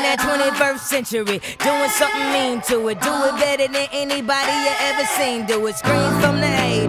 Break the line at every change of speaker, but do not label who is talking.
that 21st century, doing something mean to it. Do it better than anybody you ever seen. Do it. Scream from the haters.